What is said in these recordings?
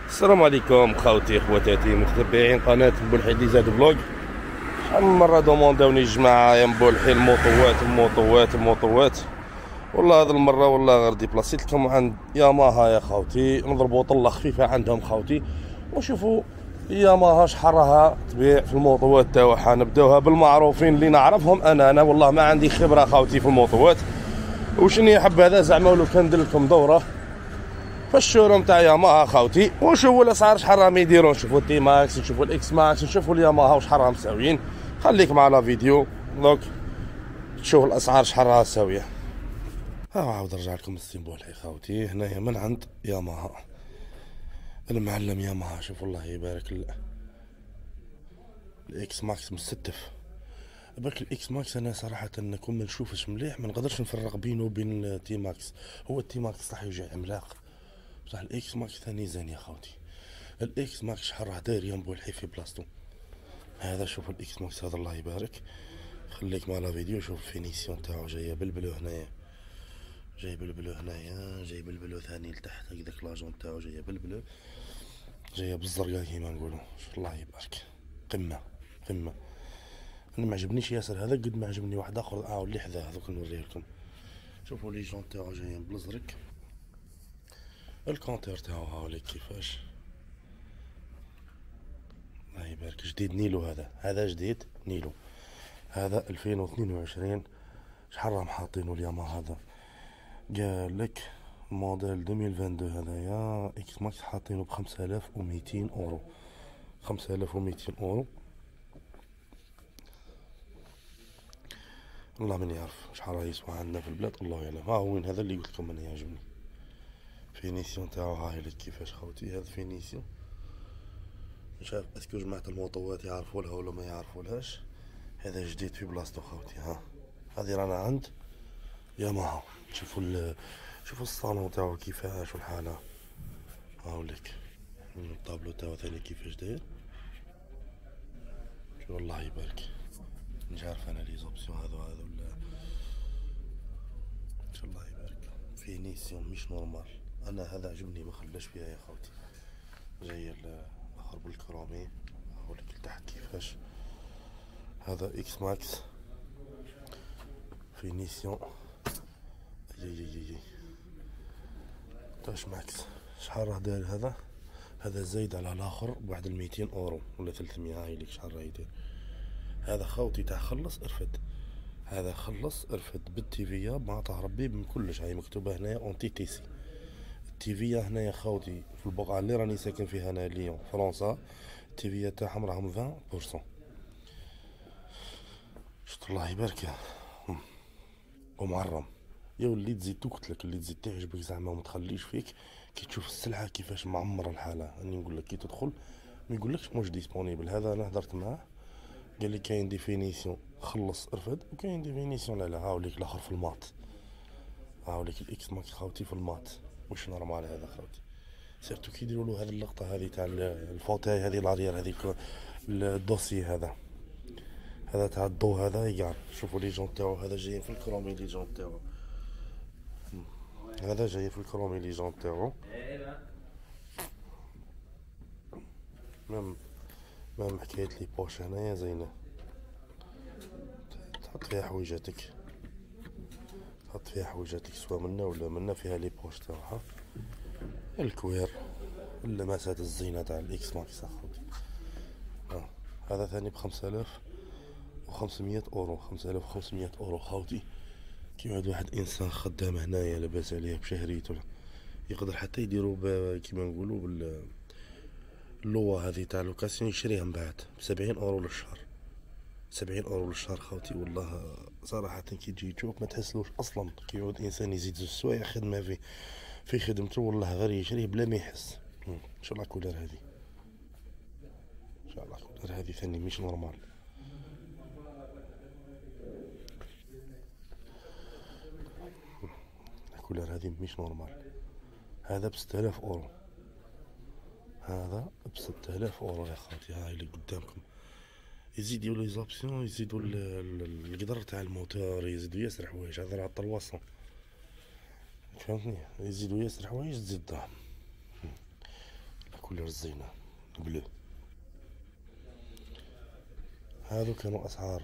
السلام عليكم خوتي خواتاتي متتبعين قناة مبولحي اللي زاد فلوق. شحال من مرة دومونداوني الجماعة يا مبولحي الموطوات. والله هذه المرة والله غير ديبلاسيت لكم عند ياماها يا خوتي، نضربوا طلة خفيفة عندهم خوتي وشوفوا ياماها شحال راها تبيع في الموطوات تاعها. نبداوها بالمعروفين اللي نعرفهم انا والله ما عندي خبرة خوتي في الموطوات. وشني حب هذا زعما ولو كان ندير لكم دورة في الشوروم تاع ياماها خاوتي ونشوفوا الاسعار شحال راهم يديروا، نشوفوا التي ماكس، نشوفوا الاكس ماكس، نشوفوا الياماها وشحال راهم مساويين. خليك مع لا فيديو دوك تشوف الاسعار شحال راها ساويه. ها عاود نرجع لكم السيمبول حي خاوتي هنايا من عند ياماها، المعلم ياماها. شوفوا الله يبارك الاكس ماكس مستف. برك الاكس ماكس انا صراحه نكون ما نشوفش مليح، ما نقدرش نفرق بينه وبين التي ماكس. هو التي ماكس صح يجي عملاق، بصح الاكس ماكس ثاني زين يا خوتي. الاكس ماكس شحال راه داير ينبو الحي في بلاصتو. هذا شوف الاكس ماكس هذا الله يبارك. خليك مع لا فيديو شوف الفينيسيون تاعو جايه بالبلو هنايا، جاي بالبلو هنايا، جاي بالبلو ثاني لتحت هكذاك لاجون تاعو جايه بالبلو، جايه بالزرقاء كيما نقولوا. الله يبارك، قمه قمه. انا ما عجبنيش ياسر هذا قد ما عجبني واحد اخر اللي حذاه هذوك نوريه لكم. شوفوا لي جون تاعو جايين بالازرق، الكونتير تاعو هاوليك كيفاش. الله يبارك، جديد نيلو هذا جديد نيلو، هذا 2022. شحال راهم حاطينو الياما هذا؟ قال لك موديل 2022 هذايا اكس ماكس حاطينو ب 5200 اورو. 5200 اورو. الله من يعرف شحال راه يسوى عندنا في البلاد، الله يعلم. ها هو وين هذا اللي قلت لكم انا يعجبني فينيسيون تاعو. هاي لك كيفاش خوتي هذا فينيسيون. مش عارف اسكو جماعة الموطوات يعرفوا لها ولا ما يعرفوا لهاش. هذا جديد في بلاصتو خوتي. ها هذه رانا عند ياماها. شوفوا الصالون تاعو كيفاش والحالة. هاوليك الطابلو تاعو ثاني كيفاش داير. شو الله يبارك، مش عارف انا لي زوبسيون هذا ولا شو الله يبارك. فينيسيون مش نورمال. انا هذا عجبني ما خلاش فيها يا خوتي. جاي الاخر بالكرومي. هاوليك لتحت كيفاش. هذا اكس ماكس فينيسيون. يي تاش ماكس. شحال راه داير هذا زايد على الاخر بواحد 200 اورو ولا 300. هاي ليك شحال راه يدير. هذا خوتي تاع خلص ارفد. هذا خلص ارفد بالتيفيا معناتها ربي من كلش. هاي مكتوبه هنايا اونتي تي سي. التيفيا هنايا خوتي في البقعه اللي راني ساكن فيها انا ليون فرنسا، التيفيا تاعهم راهم 20%. شفت الله يبارك. ومعرم يا اللي تزيد تقتلك، اللي تزيد تعجبك زعما وما تخليش فيك كي تشوف السلعه كيفاش معمره الحاله. اني نقول لك كي تدخل ما يقولكش موش ديسپونيبل. هذا انا هضرت معاه قال لي كاين ديفينيسيون خلص ارفد وكاين ديفينيسيون لا هاوليك الاخر في المات. هاوليك الاكس ماكس خاوتي في المات مش نورمال هذا خاوتي. سيرتو كي يديروا له هذه اللقطه هذه تاع الفوتاي هذه لاريير هذيك الدوسي هذا تاع الضو هذا يقعد. شوفوا لي جون تاعو هذا جايين في الكرومي لي جون تاعو. هذا جاي في الكرومي لي جون تاعو. مام حكاية لي بوش هنايا زينة، تحط فيها حويجاتك، تحط فيها حويجاتك سوا منا ولا منا. فيها لي بوش تاعها الكوير اللمسات الزينة تاع الاكس ماكس اخوتي. هذا ثاني ب5500 اورو. 5500 اورو خاوتي. كي واحد انسان خدام هنايا لاباس عليه بشهريته يقدر حتى يديرو كيما نقولو اللوا هذه تاع لوكاسيون يشريها من بعد ب70 اورو للشهر. 70 اورو للشهر خاوتي. والله صراحة كي تجي تشوف ما تحسلوش اصلا. كي يعود انسان يزيد زوج سوايع خدمة في خدمته والله غير يشريه بلا ما يحس. ان شاء الله كولر هذه، ان شاء الله كولر هذه ثاني مش نورمال. كولر هذه مش نورمال. هذا ب6000 اورو. هذا ب6000 اورو يا خاوتي. هاي اللي قدامكم. يزيدوا لي زابسيون، يزيدوا القدر تاع الموتور، يزيدوا ياسر حوايج. هذا راه طلواسون فهمتني. يزيدوا ياسر حوايج تزيد الدراهم. الكولير الزينة بلو. هادو كانوا اسعار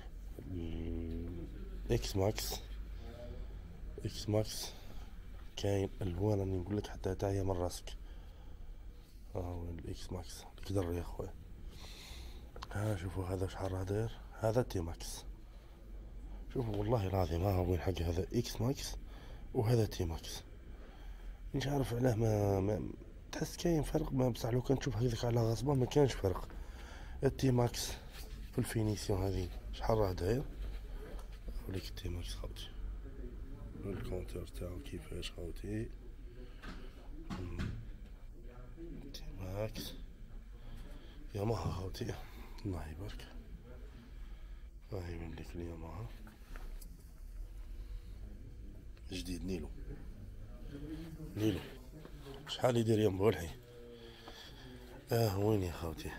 اكس ماكس. اكس ماكس كاين الوان راني نقولك حتى تاهي من راسك. ها هو الاكس ماكس كدر يا خويا. ها شوفوا هذا شحال راه داير. هذا تي ماكس. شوفوا والله العظيم ها هو وين حق هذا اكس ماكس وهذا تي ماكس. مش عارف علاه ما تحس كاين فرق، ما بصح لو كان تشوف هذيك على غصبه ما كانش فرق. التي ماكس في الفينيسيون هذه شحال راه داير. وليك التي ماكس خاوتي الكونتور تاعو كيفاش خاوتي. تي ماكس ياماها خاوتي الله يبارك. هاي من ليك الياماها جديد نيلو. نيلو شحال يدير يا مبولحي. وين يا خاوتي.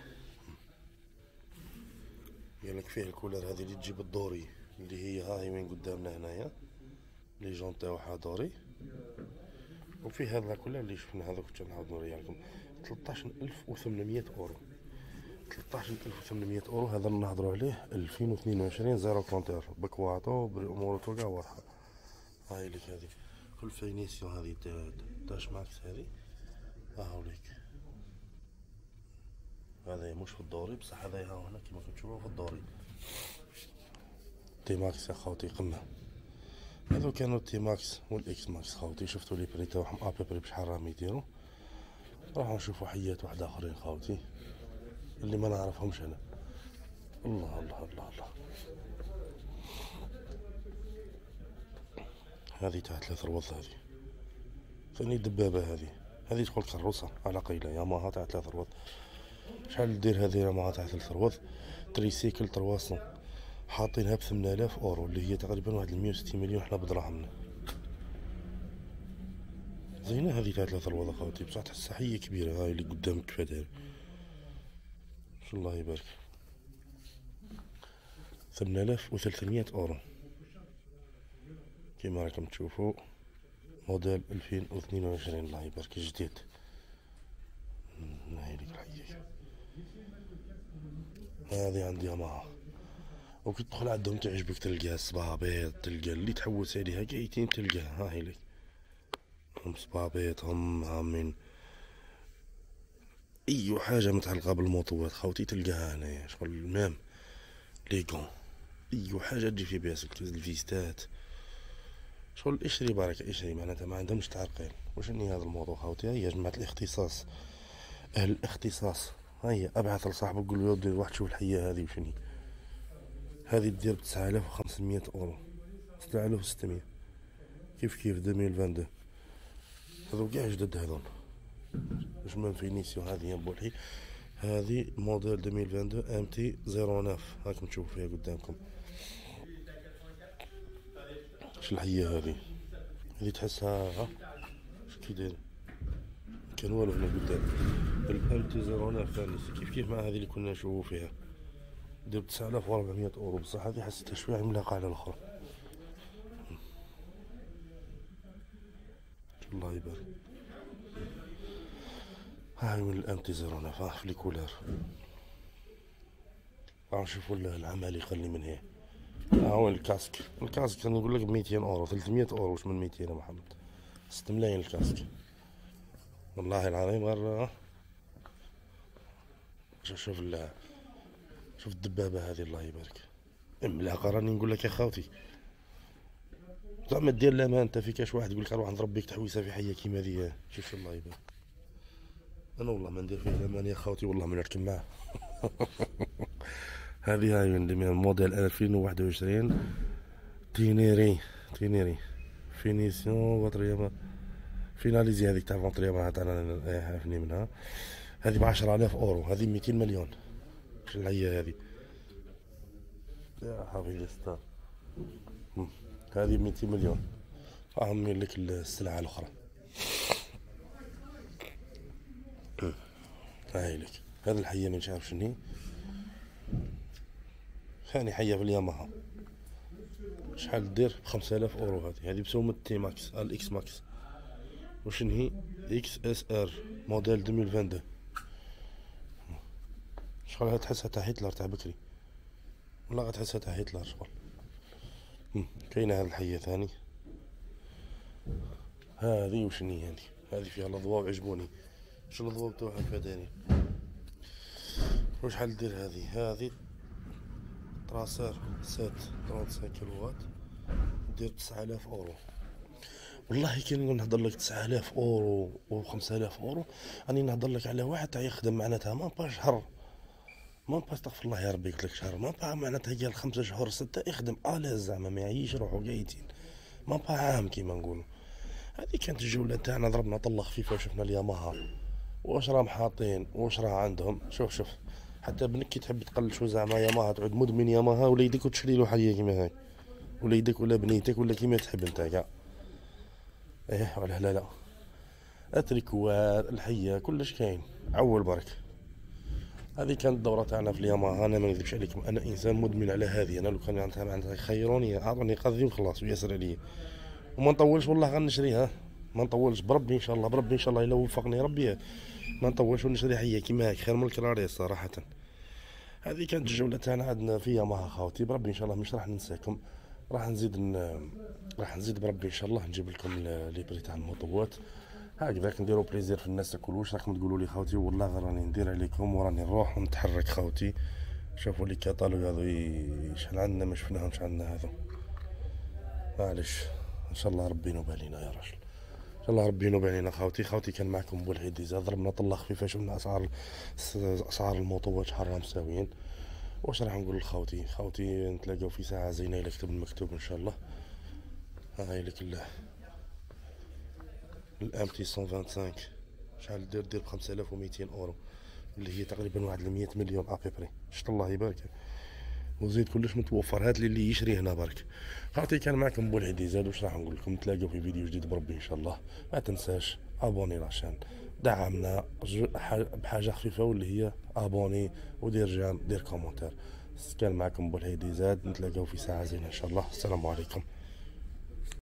قالك فيه الكولر هذه اللي تجيب الدوري اللي هي هاي وين قدامنا هنايا لي جون تاعها دوري. وفيه هذا الكولر اللي شفنا هذاك كنت نعاود نوريه لكم 13800 اورو. 13800 اورو هذا نهضروا عليه 2022 زيرو كونتور بكواطو بامورو كاع واضحه. هاي لك هذه في الفينيسيون هذه تاش ماكس هذه. هاوليك هذا مش في الدوري بصح هذا ها هنا كيما كتشوفوا في الدوري. تي ماكس يا خاوتي قمه. هذو كانوا تي ماكس والاكس ماكس خاوتي. شفتوا لي بري تاعهم ابيبري بشحال راهم يديروا. راح نشوفوا حيات واحد اخرين خاوتي اللي ما نعرفهمش انا. الله الله الله الله. هذه تاع 3 روض. هذه ثاني دبابه. هذه تقول كروسه على قيله ياماها تاع 3 روض. شحال دير هذه ياماها تاع 3 روض تريسيكل 300 حاطينها ب 8000 اورو اللي هي تقريبا واحد 160 مليون حنا بدراهمنا. زينه هذه تاع 3 روض اخوتي بصح تحسها حيه كبيره. هاي اللي قدامك كيف داير الله يبارك. 8300 اورو كيما راكم تشوفوا موديل 2022 الله يبارك جديد. هاي ليك الحيه. هذه عندي ياماها وكي تدخل عندهم تعجبك تلقاها صبابيط تلقى اللي تحوس عليها كايتين تلقاها. هاي ليك هم صبابيط هم عامين اي حاجه متعلقه بالموطوات خاوتي تلقاها هنايا. شغل المام لي كون اي حاجه تجي في بالك الفيستات. شغل اشري بركه اشري معناتها ما عندهمش تعرقين. وشني هذا الموضوع خاوتي. هي جماعه الاختصاص اهل الاختصاص. هيا ابعث لصاحبك قول له يودي واحد شوف الحيه هذه وشني. هذه تدير ب 9500 اورو 6600 كيف 2022. هذو كاع جدد هذول واش من فينيسيون. هذه يا بولحي هذه موديل 2022 ام تي 09 هاكم تشوفوا فيها قدامكم. اش الحيه هذه تحسها كي داير كان والو هنا قدام. الام تي 09 ثاني كيف مع هذه اللي كنا نشوفوا فيها دير 9400 اورو بصح هذه حسيتها شويه عملاقه على الاخرى. الله يبارك. هاي من الام تي 09 في لي كولار. نشوفوا العمالقه اللي من هي. هو الكاسك كان يقول لك ب 200 اورو 300 اورو. واش من 200 يا محمد 6 ملايين الكاسك والله العظيم. غير شوف الدبابه هذه الله يبارك عملاقه. راني نقول لك يا خاوتي زعما دير لامان انت في كاش واحد يقول لك اروح نضرب بيك تحويسه في حيه كيما هذه. شوف الله يبارك. انا والله ما ندير فيه لامان يا خاوتي والله ما نركب معاه. هذه هاي من موديل 2021 تينيري فينيسيون واتريما فيناليزي. هذيك تاع فونتريما تاعنا عافني منها. هذه ب 10000 اورو. هذه 200 مليون. اش العيا هذه يا حبيبي ستار. هذه 200 مليون. راهم لك السلعه الاخرى. هاي لك هذا الحيه ما عارف شنو ثاني حيه في الياماها. شحال دير ب 5000 اورو. هذه بسومة تي ماكس الاكس ماكس. وشن هي اكس اس ار موديل 2022 شغل غتحسها تاع هتلر تاع بكري، والله غتحسها تاع هتلر شغل. كاينه هاد الحية ثاني، هذه وشني هذه فيها الاضواء وعجبوني. شو الاضواء بتوعها فاداني. وشحال دير هذه طراسير سات 35 كيلوات دير 9000 اورو. والله كي نهضر لك 9000 اورو و 5000 اورو راني نهضر لك على واحد تاع يخدم معناتها ما با شهر، ما با استغفر الله يا ربي قلت لك شهر، ما با معناتها قال 5 شهور 6 يخدم الاز زعما ما يعيش روحو قايدين، ما با عام كيما نقولوا. هذه كانت الجولة تاعنا، ضربنا طلة خفيفة وشفنا الياماها واش راهم حاطين واش راه عندهم. شوف حتى بنك كي تحب تقلل شو زعما ياماها تعود مدمن ياماها وليدك وتشري له حاجة كيما هاي، وليدك ولا بنيتك ولا كيما تحب انت كاع. ايه ولا لا اتريكوات الحية كلش كاين عول برك. هذه كانت الدورة تاعنا في الياماها. انا ما نكذبش عليكم انا انسان مدمن على هذه. انا لو كان عندها خيروني اعطوني قضي وخلاص ويسر عليا وما نطولش والله غنشريها، ما نطولش بربي ان شاء الله، بربي ان شاء الله الا وفقني ربي ما نطولش ونشري حيه كيما هيك خير من الكراري صراحه. هذه كانت الجوله تاعنا عندنا في ياماها خاوتي. بربي ان شاء الله مش راح ننساكم، راح نزيد بربي ان شاء الله نجيب لكم لي بري تاع الموطوات هكذاك نديرو بليزير في الناس الكل. واش راكم تقولوا لي خاوتي؟ والله غير راني ندير عليكم وراني نروح ونتحرك خاوتي. شوفوا لي كاتالوج هذو شحال عندنا ما شفناهمش عندنا هذو. معليش ان شاء الله ربي ينوب علينا يا رجل، ان شاء الله ربي ينوب علينا خاوتي. كان معكم بولعيد ديزا. ضربنا طله خفيفه شفنا اسعار الموطوات شحال مساويين. واش راح نقول لخاوتي نتلاقاو في ساعه زينه الى كتب المكتوب ان شاء الله. هاي لك الام تي 125 شحال دير ب 5200 اورو اللي هي تقريبا واحد 100 مليون ابيبري. شت الله يبارك وزيد كلش متوفر. هات اللي يشري هنا برك. خاطي كان معكم بولعيد زاد. واش راح نقول لكم؟ نتلاقاو في فيديو جديد بربي ان شاء الله. ما تنساش ابوني لاشين، دعمنا بحاجه خفيفه واللي هي ابوني ودير جام دير كومنتير. كان معكم بولعيد زاد. نتلاقاو في ساعه زينه ان شاء الله. السلام عليكم.